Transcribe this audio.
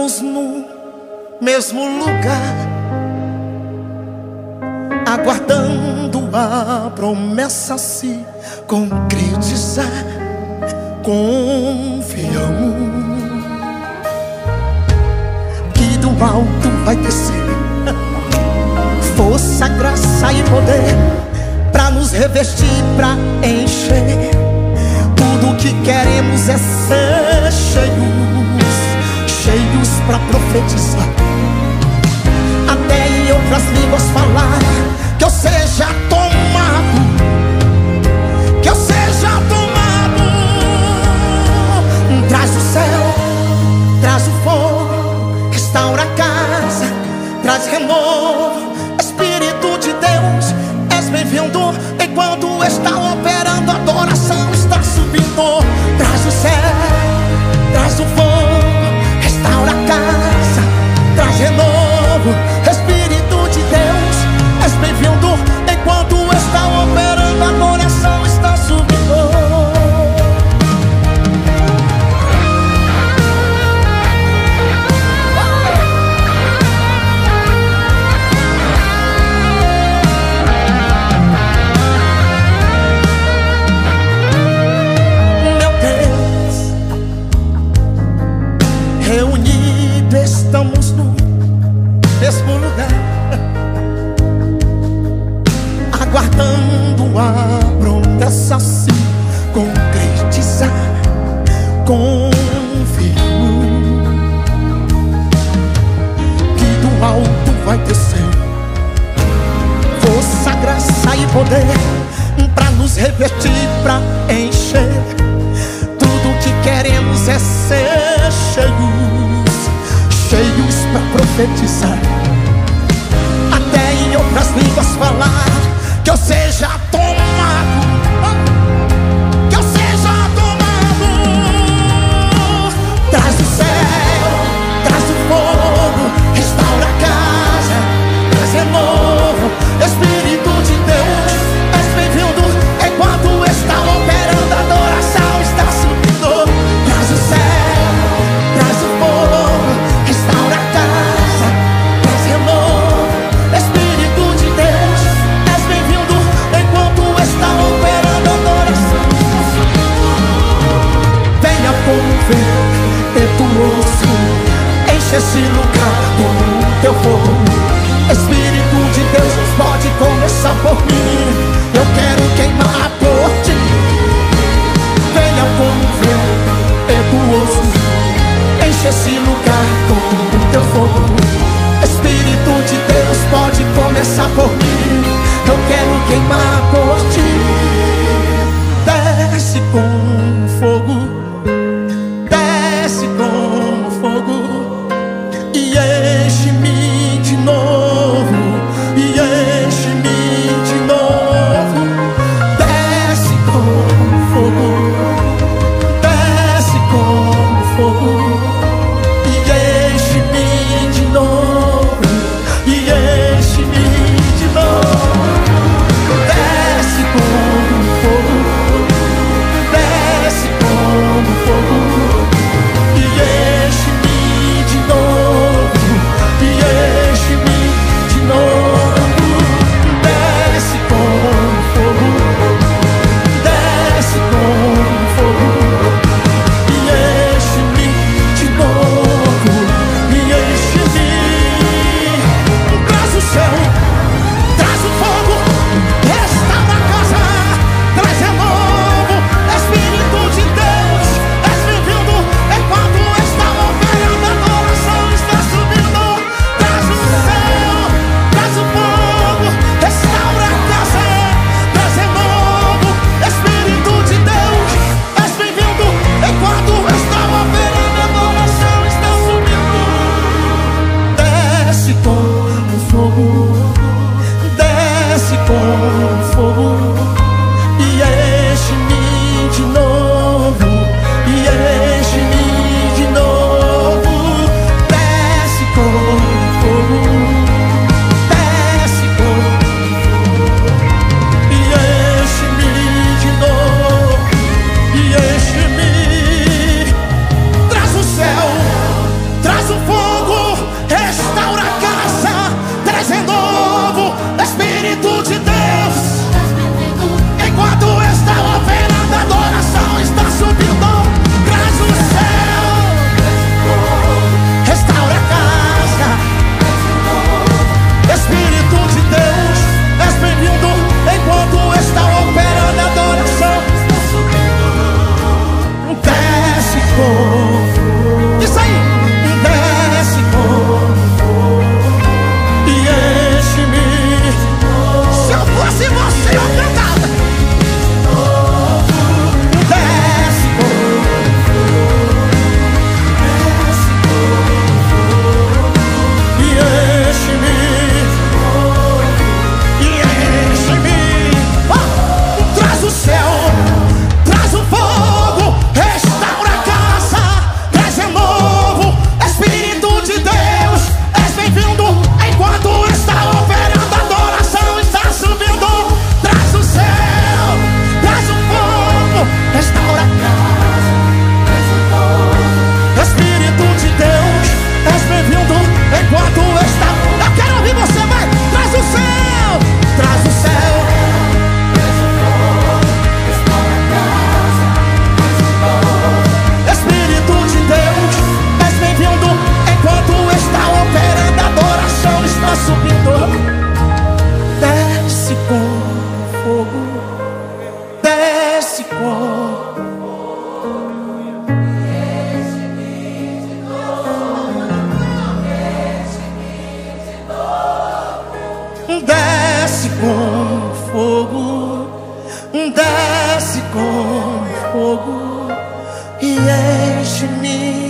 Estamos no mesmo lugar, aguardando a promessa se concretizar. Confiamos que do alto vai descer força, graça e poder pra nos revestir, pra encher. Tudo que queremos é ser cheios, cheios pra profetizar, até em outras línguas falar. Que eu seja tomado, que eu seja tomado. Traz o céu, traz o fogo, restaura a casa, traz renovo. Espírito de Deus, és bem-vindo. Enquanto está operando, a adoração está subindo. Traz o céu, traz o fogo, restaura a casa, traz renovo. Espírito de Deus, és bem-vindo. Enquanto está operando, a adoração está subindo. Estamos no mesmo lugar, aguardando a promessa se concretizar. Confiamos que do alto vai descer força, graça e poder pra nos revestir, pra encher. Tudo que queremos é ser cheios, cheios pra profetizar, até em outras línguas falar. Que eu seja tomado, que eu seja tomado. Traz o céu, traz o fogo, restaura a casa, traz renovo. Espírito de Deus, és bem-vindo. Enquanto está operando, a adoração está subindo. Traz o céu, traz o fogo, restaura a casa, traz renovo. Espírito de Deus, és bem-vindo. Enquanto com fogo, desce com fogo e enche-me